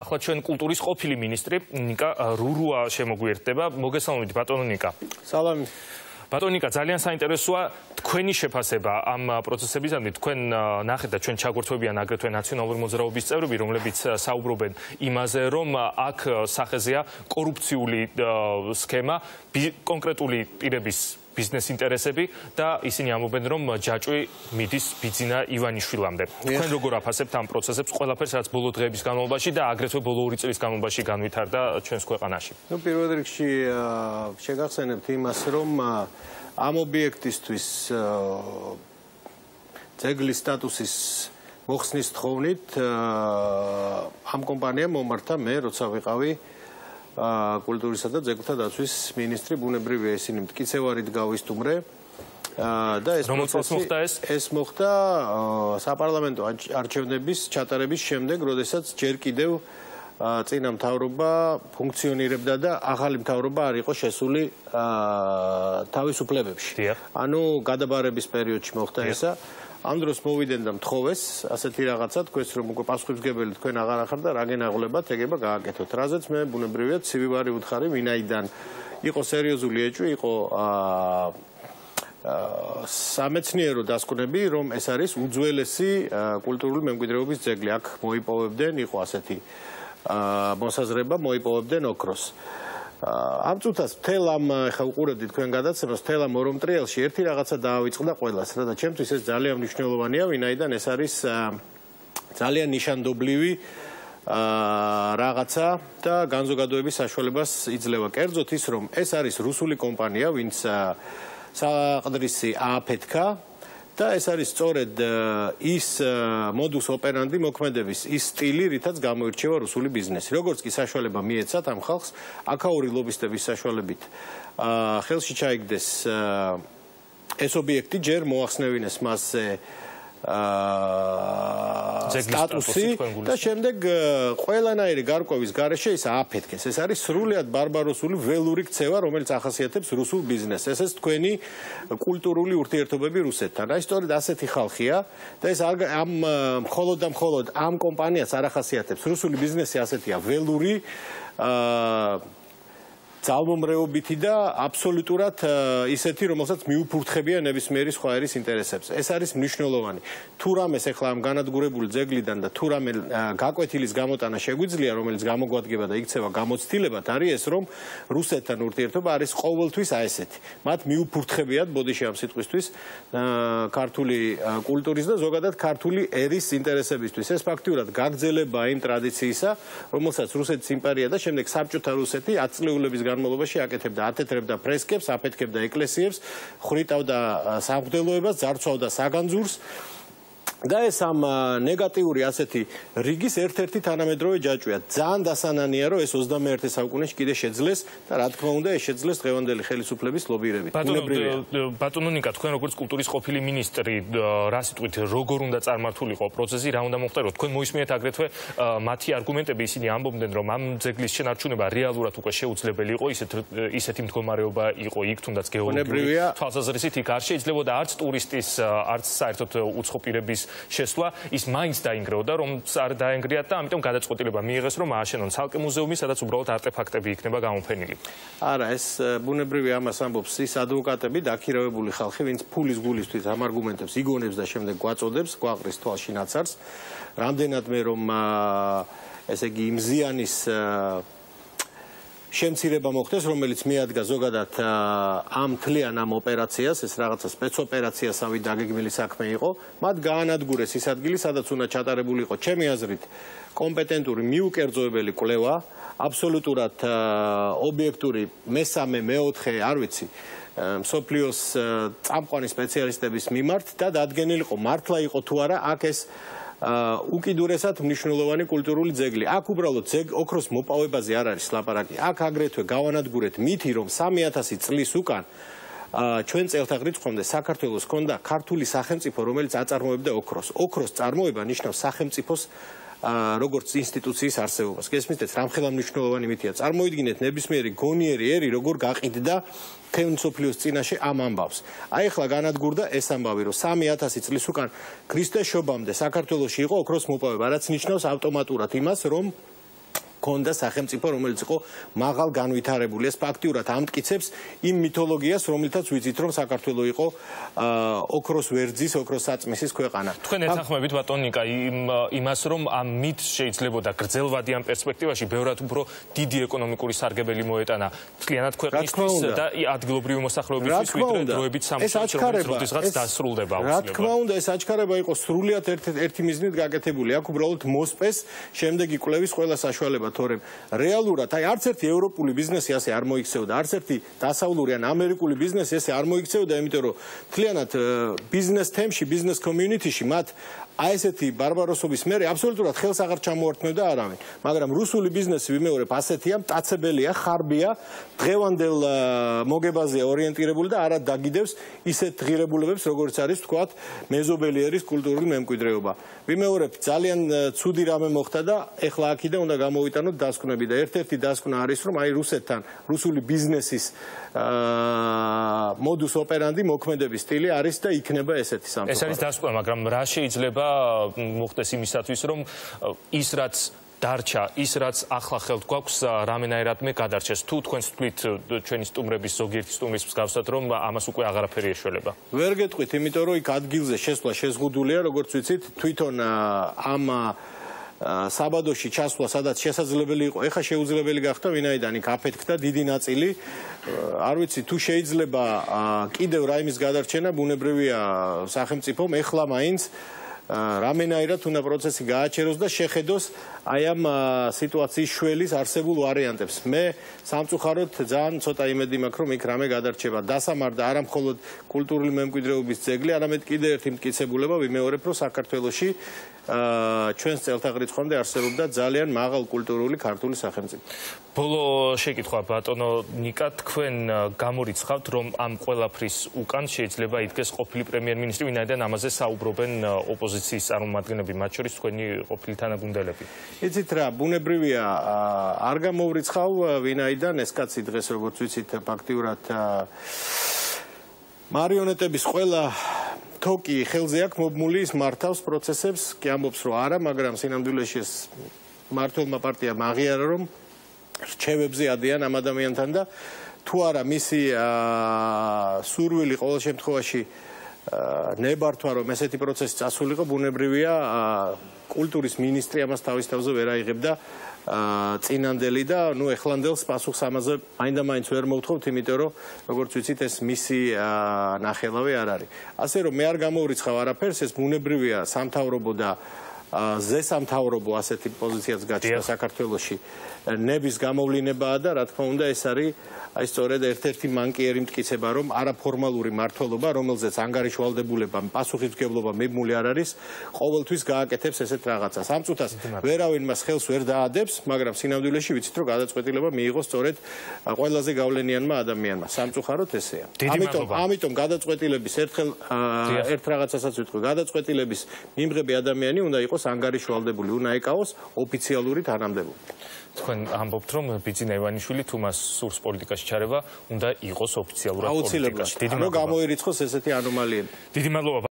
ახლა ჩვენ კულტურის ყოფილი მინისტრი ნიკა რურუა შემოგვიერთდება. მოგესალმებით ბატონო ნიკა. სალამი. ბატონო ნიკა, ძალიან საინტერესოა თქვენი შეფასება ამ პროცესებისადმი. თქვენ ნახეთ და ჩვენ ჩაგვერთვებიან აგრეთვე ნაციონალური მოძრაობის წევრები, რომლებიც საუბრობენ იმაზე, რომ აქ სახეზეა კორუფციული სქემა, კონკრეტული პირების ბიზნეს ინტერესები და ისინი ამბობენ, რომ ჯაჭვი მიდის ბიძინა ივანიშვილამდე. თქვენ როგორ აფასებთ ამ პროცესებს, ყველაფერს რაც ბოლო დღეების განმავლობაში და აგრეთვე ბოლო 2 წლის განმავლობაში განვითარდა ჩვენს ქვეყანაში? პირველ რიგში შეგახსენებთ იმას, რომ ამ ობიექტისთვის ძეგლის სტატუსის მოხსნის თხოვნით ამ კომპანიამ მომართა მე, როცა ვიყავი კულტურისა და ძეგლთა დაცვის მინისტრი, ბუნებრივია ისინი მტკიცევარით გავისტუმრე და ეს მოხდა საპარლამენტო არჩევნების ჩატარების შემდეგ, როდესაც ჯერ კიდევ წინა მთავრობა ფუნქციონირებდა და ახალი მთავრობა არ იყო შესული თავისუფლებებში. ანუ გადაბარების პერიოდში მოხდა ესა. ამ დროს მოვიდენ და მთხოვეს ასეთი რაღაცა, თქვენს რომ უკვე პასუხისმგებელი თქვენ აღარ ახართ და რა გენაღლებათ, ეგება გააკეთოთ. რაზეც მე ბუნებრივია ცივი ვარი ვუთხარი, ვინაიდან იყო სერიოზული ეჭვი, იყო სამეცნიერო დასკვნები, რომ ეს არის უძველესი კულტურული მემკვიდრეობის ძეგლი. აქ მოიპოვებდნენ, იყო ასეთი მოსაზრება, მოიპოვებდნენ ოქროს. ამ წუთას მთელ ამ ხა უყურებდით თქვენ გადაცემას, მთელ ამ ორომტრიალში ერთი რაღაცა დაავიწყდა ყველას, რათა ჩემთვის ეს ძალიან მნიშვნელოვანია, ვინაიდან ეს არის ძალიან ნიშანდობლივი რაღაცა და განზოგადოების საშუალებას იძლევა. კერძოდ ის, რომ ეს არის რუსული კომპანია, ვინც საყდრისი აფეთქა და ეს არის სწორედ ის მოდუს ოპერანდი მოქმედების ის სტილი, რითაც გამოირჩევა რუსული ბიზნესი. როგორც კი საშუალება მიეცათ ამ ხალხს, აქაური ლობისტების საშუალებით ხელში ჩაიგდეს ეს ობიექტი, ჯერ მოახსნევინეს მასზე სტატუსი და შემდეგ ყველანაირი გარკვევის გარეშე ის ააფეთქეს. ეს არის სრულიად ბარბაროსული ველური ქცევა, რომელიც ახასიათებს რუსულ ბიზნესს. ეს თქვენი კულტურული ურთიერთობები რუსეთთან. აი სწორედ ასეთი ხალხია და ეს მხოლოდ ამ კომპანიას არ ახასიათებს. რუსული ბიზნესი ასეთია ველური, ძალმომრეობითი და აბსოლუტურად ისეთი, რომელსაც მიუფურთხებია ნებისმიერი სხვა ერის ინტერესებს. ეს არის მნიშვნელოვანი. თუ რამეს ახლა ამ განადგურებული ძეგლიდან და თუ რამე გაკვეთილის გამოტანა შეგვიძლია, რომელიც გამოგვადგება და იქცევა გამოცდილებად, არის ეს, რომ რუსეთთან ურთიერთობა არის ყოველთვის აი ესეთი. მათ მიუფურთხებიათ ბოდიში ამ სიტყვისთვის ქართული კულტურის და ზოგადად ქართული ერის ინტერესებისთვის. ეს ფაქტიურად გაგრძელება იმ ტრადიციისა, რომელსაც რუსეთის იმპერია და შემდეგ საბჭოთა რუსეთი 10 წლეულების განმავლობაში აკეთებდა, ათეთრებდა ფრესკებს, აფეთქებდა ეკლესიებს, ხვრიტავდა სამღვდელოებას, ძარცვავდა საგანძურს და ეს ამ ნეგატიური ასეთი რიგის ერთ-ერთი თანამედროვე ჯაჭვია. ძალიან დასანანია, რომ ეს 21 საუკუნეში კიდე შეძლეს და რა თქმა უნდა, ეს შეძლეს დღევანდელი ხელისუფლების ლობირებით. ბატონო ნიკა, თქვენ როგორც კულტურის ყოფილი მინისტრი, რა სიტყვით, როგორ უნდა წარმართულიყო პროცესი, რა უნდა მოხდეთ? თქვენ მოისმინეთ აგრეთვე მათი არგუმენტები, ისინი ამბობდნენ, რომ ამ ძეგლის შენარჩუნება რეალურად უკვე შეუძლებელი იყო, ისეთი მდგომარეობა იყო იქ, თუნდაც გეოლოგიური თვალსაზრისით იქ არ შეიძლებოდა არც ტურისტის, არც საერთოდ უცხო პირების შესვლა, ის მაინც დაინგრეოდა, რომ არ დაენგრიათ და ამიტომ გადაწყვეტილება მიიღეს, რომ ააშენონ ცალკე მუზეუმი, სადაც უბრალოდ არტეფაქტები იქნება გამოფენილი. არა, ეს ბუნებრივია ამას ამბობს ის ადვოკატები, დაქირავებული ხალხი, ვინც ფულის გულისთვის ამ არგუმენტებს იგონებს და შემდეგ გვაწოდებს, გვაყრის თვალში ნაცარს. რამდენად მე რომ ესე იგი იმ ზიანის შემცირება მოხდეს, რომელიც მიადგა ზოგადად ამ თლიან ამ ოპერაციას, ეს რაღაცა სპეცოპერაციასავით დაგეგმილი საქმე იყო, მათ გაანადგურეს ის ადგილი, სადაც უნდა ჩატარებული იყო, ჩემი აზრით, კომპეტენტური მიუკერძოებელი კვლევა, აბსოლუტურად ობიექტური მესამე, მეოთხე, არ ვიცი, მსოფლიოს წამყვანი სპეციალისტების მიმართ და დადგენილი იყო, მართლა იყო თუ არა აქ ეს უკიდურესად მნიშვნელოვანი კულტურული ძეგლი. აქ უბრალოდ ოქროს მოპოვებაზე არ არის ლაპარაკი. აქ აგრეთვე გავანადგურეთ მითი, რომ 3000 წლის უკან ჩვენ წელთაღრიცხვამდე საქართველოს ჰქონდა ქართული სახელმწიფო, რომელიც აწარმოებდა ოქროს. ოქროს წარმოება ნიშნავს სახელმწიფოს როგორც ინსტიტუციის არსებობას. გესმით, რამხელა მნიშვნელოვანი მითია. წარმოიდგინეთ ნებისმიერი გონიერი ერი როგორ გაყიდდა თემსოფლიოს წინაშე ამ ამბავს. აი ახლა განადგურდა ეს ამბავი, რომ 3000 წლის უკან ქრისტეს შობამდე საქართველოში იყო ოქროს მოპოვება, რაც ნიშნავს ავტომატურად იმას, რომ ქონდა სახელმწიფო, რომელიც იყო მაღალ განვითარებული. ეს ფაქტიურად ამტკიცებს იმ მითოლოგიას, რომლითაც ვიცით, რომ საქართველო იყო ოქროს ვერძის, ოქროს საწმისის ქვეყანა. თქვენ ეთანხმებით ბატონო ნიკა იმას, რომ ამ მით შეიძლებოდა გრძელვადიან პერსპექტივაში ბევრად უფრო დიდი ეკონომიკური სარგებელი მოეტანა მთლიანად ქვეყნისთვის და ადგილობრივი მოსახლეობისთვის, ვიდრე დროებით სამუშაოზე, როდესაც დასრულდება აუცილებლად. რა თქმა უნდა, ეს აჩქარება იყო სრულიად ერთი მიზნით გაკეთებული. აქ უბრალოდ მოსპეს შემდეგი კვლევის ყველა საშუალება, თორემ რეალურად აი არც ერთი ევროპული ბიზნესი ასე არ მოიქცეოდა, არც ერთი დასავლური ან ამერიკული ბიზნესი ესე არ მოიქცეოდა, იმიტომ რომ მთლიანად ბიზნეს თემში, ბიზნეს კომიუნიტიში მათ აი ესეთი ბარბაროსობის მერე აბსოლუტურად ხელს აღარ ჩამოართმევდა არავინ. მაგრამ რუსული ბიზნესი ვიმეორებ ასეთია, მტაცებელია, ხარბია, დღევანდელ მოგებაზეა ორიენტირებული და არა დაგიდევს ისეთ ღირებულებებს, როგორც არის თქვათ მეზობელი ერის კულტურული მემკვიდრეობა. ვიმეორებ ძალიან ცუდი რამე მოხდა და ეხლა აქედან უნდა გამოვიტანოთ დასკვნები და ერთ-ერთი დასკვნა არის, რომ აი რუსეთთან, რუსული ბიზნესის მოდუს ოპერანდი მოქმედების სტილი არის და იქნება ესეთი სამწუხაროდ. ეს არის დასკვნა, მაგრამ რა შეიძლება მოხდეს იმისათვის, რომ ის რაც დარჩა, ის რაც ახლა ხელთ გვაქვს, რამენაირად მე გადარჩეს. თუ თქვენ თქვით ჩვენი სტუმრების ზოგიერთი სტუმრის მსგავსად, რომ ამას უკვე აღარაფერი ეშველება. ვერ გეტყვით, იმიტომ რომ იქ ადგილზე შესვლა შეზღუდულია, როგორც ვიცით, თვითონ ამ საბადოში ჩასვლა, სადაც შესაძლებელი იყო, ეხა შეუძლებელი გახდა, ვინაიდან იქ აფეთქდა დიდი ნაწილი. არ ვიცი, თუ შეიძლება კიდევ რაიმის გადარჩენა, ბუნებრივია სახელმწიფომ ეხლა მაინც რამენაირად უნდა პროცესი გააჩეროს და შეხედოს აი ამ სიტუაციის შველის არსებულ ვარიანტებს. მე სამწუხაროდ ძალიან ცოტა იმედი მაქვს, რომ იქ რამე გადარჩება. დასამარდა არა მხოლოდ კულტურული მემკვიდრეობის ძეგლი, არამედ კიდევ ერთი მტკიცებულება, ვიმეორებ, რომ საქართველოში ჩვენს წელთაღრიცხვამდე არსებობდა ძალიან მაღალ კულტურული ქართული სახელმწიფო. ბოლო შეკითხვა ბატონო ნიკა, თქვენ გამორიცხავთ, რომ ამ ყველაფრის უკან შეიძლება იდგეს ყოფილი პრემიერ-მინისტრი, ვინაიდან ამაზე საუბრობენ ოპოზიციის წარმომადგენლები, მათ შორის თქვენი ყოფილი თანაგუნდელები. იცით რა, ბუნებრივია არ გამოვრიცხავ, ვინაიდან ეს კაცი დღეს როგორც ვიცით, ფაქტიურად მარიონეტების ყველა თოკი ხელზე აქვს მობმული, ის მართავს პროცესებს, კი ამბობს რომ არა, მაგრამ სინამდვილეში ეს მართლმა პარტიამ აღიარა, რომ რჩევებზე ადიან ამ ადამიანთან და თუ არა მისი სურვილი ყოველ შემთხვევაში ნებართვა, რომ ესეთი პროცესი წასულიყო, ბუნებრივია კულტურის მინისტრი ამას თავის თავზე ვერ აიღებდა წინანდელი და ნუ ეხლანდელს პასუხს ამაზე მაინდა-მაინც ვერ მოვთხოვთ, იმიტომ რომ როგორც ვიცით ეს მისი ნახელავი არ არის. ასე რომ მე არ გამოვრიცხავ არაფერს, ეს ბუნებრივია სამთავრობო და ზესამთავრობო ასეთი პოზიციაც გაჩნდა საქართველოში ნების გამოვლინებაა და რა თქმა უნდა ეს არის აი სწორედ ერთ-ერთი მანკიერი მტკიცება, რომ არაფორმალური მმართველობა, რომელზეც ანგარიშვალდებულება, პასუხისმგებლობა მიბმული არ არის, ყოველთვის გააკეთებს ესეთ რაღაცას. ამ წუთას ვერავინ მას ხელს ვერ დაადებს, მაგრამ სინამდვილეში ვიცით, რომ გადაწყვეტილება მიიღო სწორედ ყველაზე გავლენიანმა ადამიანმა. სამწუხაროდ ესეა. ამიტომ გადაწყვეტილების ერთ რაღაცასაც ვიტყვი, გადაწყვეტილების მიმღები ადამიანი უნდა იყოს ანგარიშვალდებული, უნდა ეკავოს ოფიციალური თანამდებობა. თქვენ ამბობთ, რომ ბიძინა ივანიშვილი თუ მას სურს პოლიტიკაში ჩარევა, უნდა იყოს ოფიციალურად პოლიტიკაში. აუცილებლად. გამოირიცხოს ესეთი ანომალიები. დიდი მადლობა.